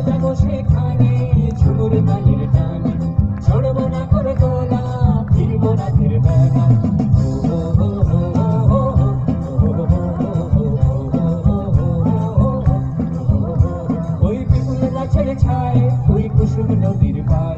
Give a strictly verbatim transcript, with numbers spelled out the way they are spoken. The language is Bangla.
যাবো সেখানে ঝুমুর গানের টানে ছড়বো না করে তোলা ফিরবো রাতের বেলা ওই পিপুল গাছের ছায় ওই কুসুম নদীর পায়